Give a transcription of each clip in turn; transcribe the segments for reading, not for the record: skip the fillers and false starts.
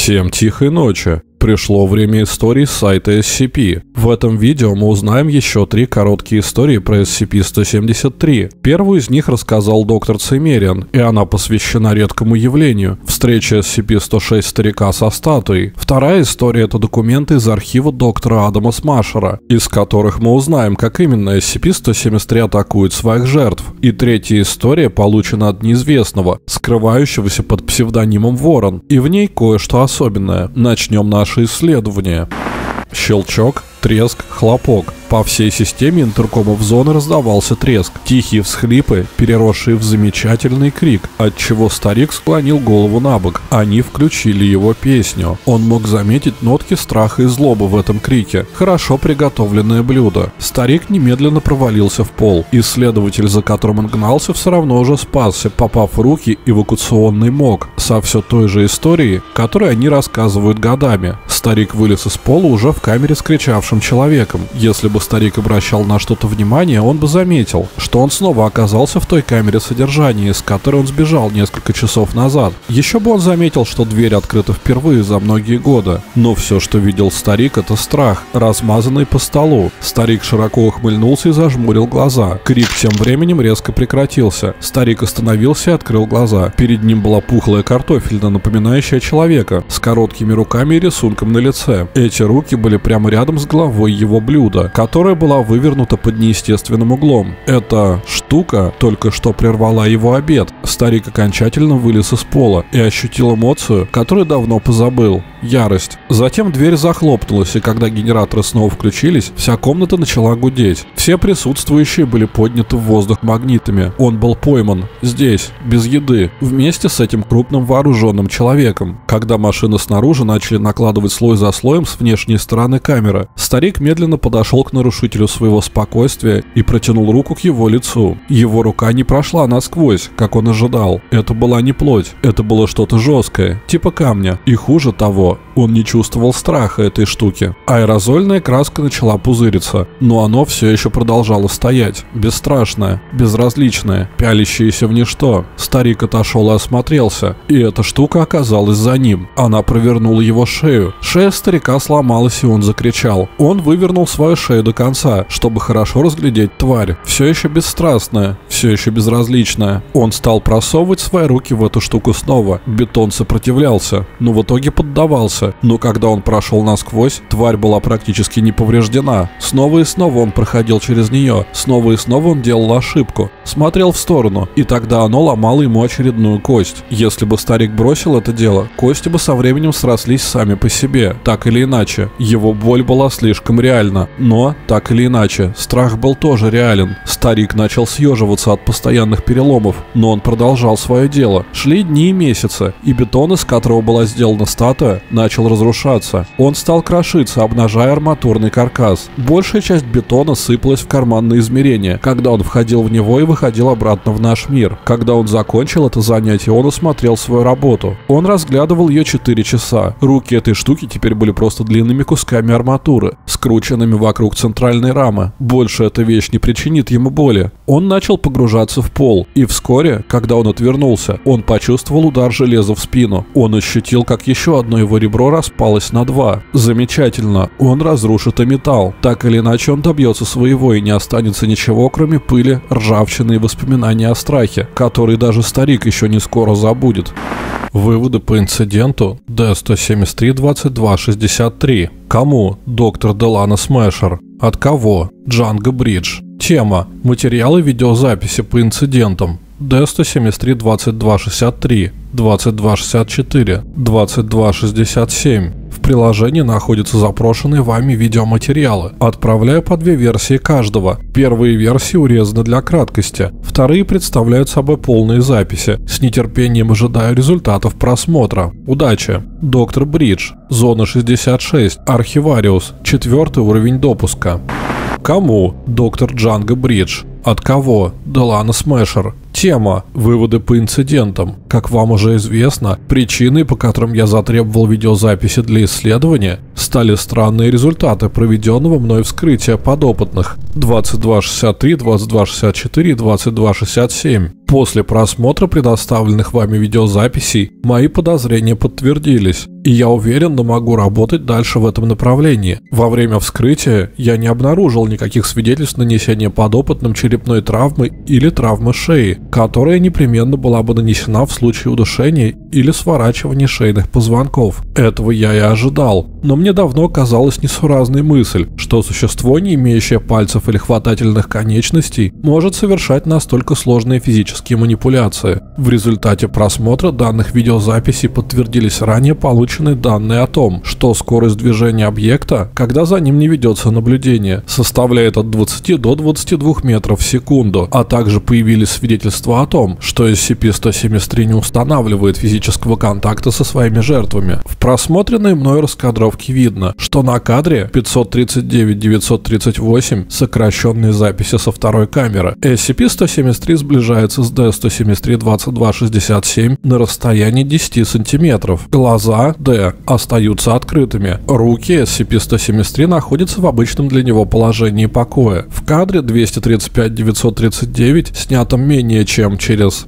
Всем тихой ночи. Пришло время историй с сайта SCP. В этом видео мы узнаем еще 3 короткие истории про SCP-173. Первую из них рассказал доктор Циммериан, и она посвящена редкому явлению – встрече SCP-106 старика со статуей. Вторая история – это документы из архива доктора Адама Смашера, из которых мы узнаем, как именно SCP-173 атакует своих жертв. И третья история получена от неизвестного, скрывающегося под псевдонимом Ворон, и в ней кое-что особенное. Начнем наше исследование. Щелчок, треск, хлопок. По всей системе интеркомов зоны раздавался треск, тихие всхлипы, переросшие в замечательный крик, отчего старик склонил голову набок. Они включили его песню. Он мог заметить нотки страха и злобы в этом крике. Хорошо приготовленное блюдо. Старик немедленно провалился в пол. Исследователь, за которым он гнался, все равно уже спасся, попав в руки эвакуационный МОК со все той же историей, которую они рассказывают годами. Старик вылез из пола уже в камере с кричавшим человеком. Если бы старик обращал на что-то внимание, он бы заметил, что он снова оказался в той камере содержания, из которой он сбежал несколько часов назад. Еще бы он заметил, что дверь открыта впервые за многие годы. Но все, что видел старик, это страх, размазанный по столу. Старик широко ухмыльнулся и зажмурил глаза. Крик тем временем резко прекратился. Старик остановился и открыл глаза. Перед ним была пухлая картофельна, напоминающая человека, с короткими руками и рисунком на лице. Эти руки были прямо рядом с головой его блюда, которая была вывернута под неестественным углом. Эта штука только что прервала его обед. Старик окончательно вылез из пола и ощутил эмоцию, которую давно позабыл. Ярость. Затем дверь захлопнулась, и когда генераторы снова включились, вся комната начала гудеть. Все присутствующие были подняты в воздух магнитами. Он был пойман. Здесь, без еды, вместе с этим крупным вооруженным человеком. Когда машины снаружи начали накладывать слой за слоем с внешней стороны камеры, старик медленно подошел к нарушителю своего спокойствия и протянул руку к его лицу. Его рука не прошла насквозь, как он ожидал. Это была не плоть, это было что-то жесткое, типа камня. И хуже того, он не чувствовал страха этой штуки. Аэрозольная краска начала пузыриться, но оно все еще продолжало стоять. Бесстрашное, безразличное, пялящееся в ничто. Старик отошел и осмотрелся, и эта штука оказалась за ним. Она провернула его шею. Шея старика сломалась, и он закричал. Он вывернул свою шею до конца, чтобы хорошо разглядеть тварь. Все еще бесстрастная, все еще безразличная. Он стал просовывать свои руки в эту штуку снова. Бетон сопротивлялся, но в итоге поддавался. Но когда он прошел насквозь, тварь была практически не повреждена. Снова и снова он проходил через нее. Снова и снова он делал ошибку. Смотрел в сторону, и тогда оно ломало ему очередную кость. Если бы старик бросил это дело, кости бы со временем срослись сами по себе. Так или иначе, его боль была слишком реальна. Но, так или иначе, страх был тоже реален. Старик начал съеживаться от постоянных переломов, но он продолжал свое дело. Шли дни и месяцы, и бетон, из которого была сделана статуя, начал разрушаться. Он стал крошиться, обнажая арматурный каркас. Большая часть бетона сыпалась в карманные измерения, когда он входил в него и выходил обратно в наш мир. Когда он закончил это занятие, он осмотрел свою работу. Он разглядывал ее 4 часа. Руки этой штуки теперь были просто длинными кусками арматуры, скрученными вокруг центральной рамы. Больше эта вещь не причинит ему боли. Он начал погружаться в пол, и вскоре, когда он отвернулся, он почувствовал удар железа в спину. Он ощутил, как еще одно его ребро распалось на 2. Замечательно, он разрушит и металл. Так или иначе он добьется своего, и не останется ничего, кроме пыли, ржавчины и воспоминаний о страхе, который даже старик еще не скоро забудет. Выводы по инциденту D-173-22-63. Кому? Доктор Делана Смашер. От кого? Джанго Бридж. Тема. Материалы видеозаписи по инцидентам. D-173-22-63, 22-64, 22-67. В приложении находятся запрошенные вами видеоматериалы. Отправляю по 2 версии каждого. Первые версии урезаны для краткости. Вторые представляют собой полные записи. С нетерпением ожидаю результатов просмотра. Удачи! Доктор Бридж. Зона 66. Архивариус. 4-й уровень допуска. Кому? Доктор Джанго Бридж. От кого? Делана Смашер. Тема. Выводы по инцидентам. Как вам уже известно, причиной, по которым я затребовал видеозаписи для исследования, стали странные результаты проведенного мной вскрытия подопытных 2263, 2264 и 2267. После просмотра предоставленных вами видеозаписей мои подозрения подтвердились, и я уверенно могу работать дальше в этом направлении. Во время вскрытия я не обнаружил никаких свидетельств нанесения подопытным черепной травмы или травмы шеи, которая непременно была бы нанесена в случае удушения или сворачивания шейных позвонков. Этого я и ожидал, но мне давно казалась несуразной мысль, что существо, не имеющее пальцев или хватательных конечностей, может совершать настолько сложные физические манипуляции. В результате просмотра данных видеозаписей подтвердились ранее полученные данные о том, что скорость движения объекта, когда за ним не ведется наблюдение, составляет от 20 до 22 метров в секунду, а также появились свидетельства о том, что SCP-173 не устанавливает физического контакта со своими жертвами. В просмотренной мной раскадровке видно, что на кадре 539-938 сокращенные записи со второй камеры. SCP-173 сближается с D-173-2267 на расстоянии 10 сантиметров. Глаза D остаются открытыми. Руки SCP-173 находятся в обычном для него положении покоя. В кадре 235-939, снятом менее чем через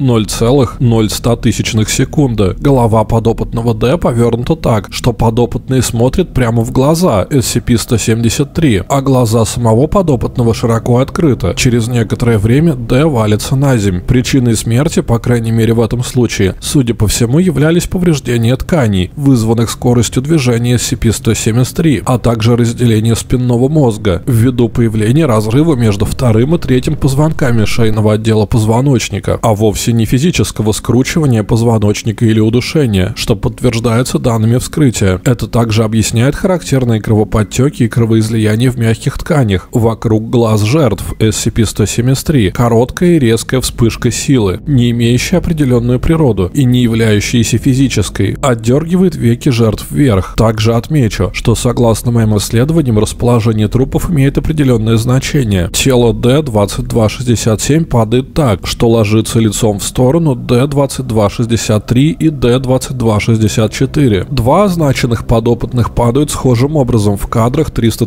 0,01 секунды, голова подопытного D повернута так, что подопытный смотрит прямо в глаза SCP-173, а глаза самого подопытного широко открыты. Через некоторое время D валится на землю. Причиной смерти, по крайней мере в этом случае, судя по всему, являлись повреждения тканей, вызванных скоростью движения SCP-173, а также разделение спинного мозга, ввиду появления разрыва между вторым и третьим позвонками шейного отдела позвоночника, а вовсе не физического скручивания позвоночника или удушения, что подтверждается данными вскрытия. Это также объясняет характерные кровоподтеки и кровоизлияния в мягких тканях вокруг глаз жертв SCP-173, короткая и резкая вспышка силы, не имеющая определенную природу и не являющаяся физической, отдергивает веки жертв вверх. Также отмечу, что согласно моим исследованиям, расположение трупов имеет определенное значение. Тело D-2267 падает так, что ложится лицом в сторону D-2263 и D-2264. Два означенных подопытных падают схожим образом в кадрах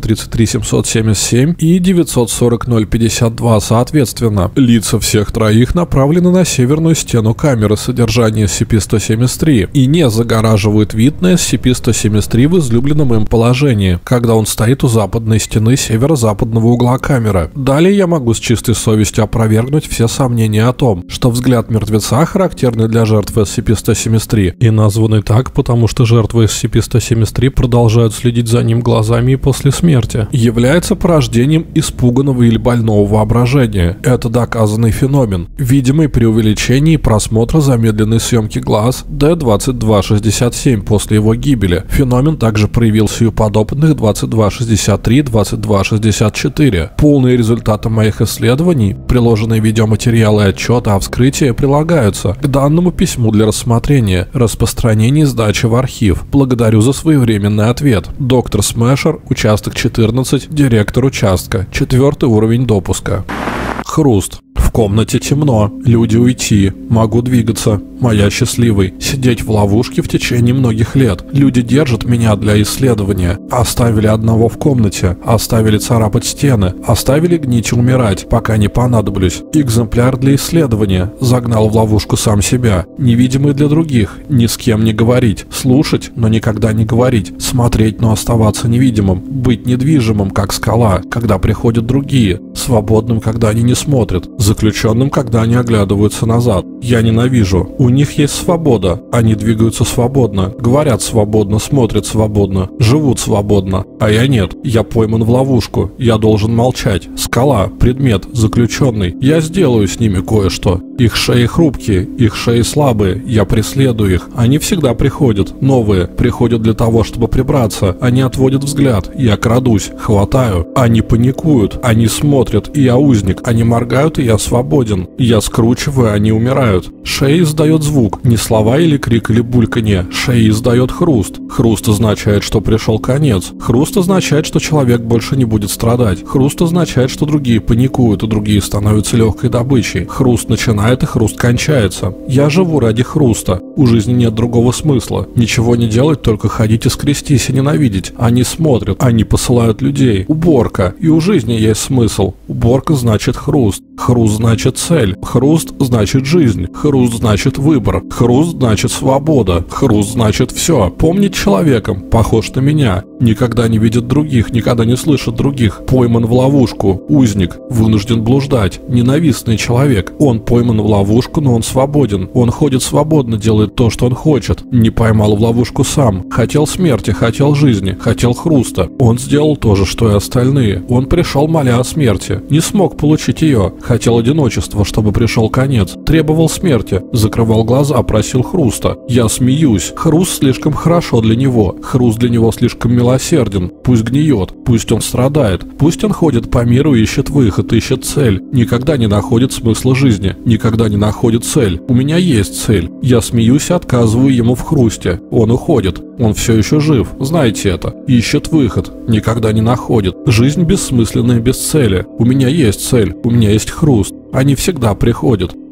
333-777 и 940-052 соответственно. Лица всех троих направлены на северную стену камеры содержания SCP-173 и не загораживают вид на SCP-173 в излюбленном им положении, когда он стоит у западной стены северо-западного угла камеры. Далее я могу с чистой совестью опровергнуть все сомнения о том, что взгляд мертвеца, характерный для жертв SCP-173, и названный так, потому что жертвы SCP-173 продолжают следить за ним глазами и после смерти, является порождением испуганного или больного воображения. Это доказанный феномен, видимый при увеличении просмотра замедленной съемки глаз D-2267 после его гибели. Феномен также проявился и у подопытных 2263 и 2264. Полные результаты моих исследований, приложенные видеоматериалы и отчеты о вскрытии прилагаются к данному письму для рассмотрения, распространения и сдачи в архив. Благодарю за своевременный ответ. Доктор Смешер, участок 14, директор участка, 4-й уровень допуска. Хруст. В комнате темно. Люди уйти. Могу двигаться. Моя счастливый. Сидеть в ловушке в течение многих лет. Люди держат меня для исследования. Оставили одного в комнате. Оставили царапать стены. Оставили гнить и умирать, пока не понадоблюсь. Экземпляр для исследования. Загнал в ловушку сам себя. Невидимый для других. Ни с кем не говорить. Слушать, но никогда не говорить. Смотреть, но оставаться невидимым. Быть недвижимым, как скала, когда приходят другие. Свободным, когда они не смотрят. Заключенным, когда они оглядываются назад. Я ненавижу. У них есть свобода. Они двигаются свободно, говорят свободно, смотрят свободно, живут свободно. А я нет. Я пойман в ловушку. Я должен молчать. Скала, предмет, заключенный. Я сделаю с ними кое-что. Их шеи хрупкие, их шеи слабые. Я преследую их. Они всегда приходят. Новые. Приходят для того, чтобы прибраться. Они отводят взгляд. Я крадусь. Хватаю. Они паникуют. Они смотрят. И я узник. Они моргают, и я свободен. Я скручиваю, они умирают. Шея издает звук. Не слова или крик или бульканье. Шея издает хруст. Хруст означает, что пришел конец. Хруст означает, что человек больше не будет страдать. Хруст означает, что другие паникуют, и другие становятся легкой добычей. Хруст начинает, и хруст кончается. Я живу ради хруста. У жизни нет другого смысла. Ничего не делать, только ходить и скрестись и ненавидеть. Они смотрят, они посылают людей. Уборка. И у жизни есть смысл. Уборка значит хруст. Хруст значит цель. Хруст значит жизнь. Хруст значит выбор. Хруст значит свобода. Хруст значит все. Помнить человеком. Похож на меня. Никогда не видит других, никогда не слышит других. Пойман в ловушку. Узник. Вынужден блуждать. Ненавистный человек. Он пойман в ловушку, но он свободен. Он ходит свободно, делает то, что он хочет. Не поймал в ловушку сам. Хотел смерти, хотел жизни, хотел хруста. Он сделал то же, что и остальные. Он пришел, моля о смерти. Не смог получить ее. Хотел одиночества, чтобы пришел конец. Требовал смерти. Закрывал глаза, просил хруста. Я смеюсь. Хруст слишком хорошо для него. Хруст для него слишком милосерден. Пусть гниет. Пусть он страдает. Пусть он ходит по миру, ищет выход, ищет цель. Никогда не находит смысла жизни. Никогда не находит цель. У меня есть цель. Я смеюсь и отказываю ему в хрусте. Он уходит. Он все еще жив. Знаете это. Ищет выход. Никогда не находит. Жизнь бессмысленная без цели. У меня есть цель. У меня есть хруст. Они всегда приходят.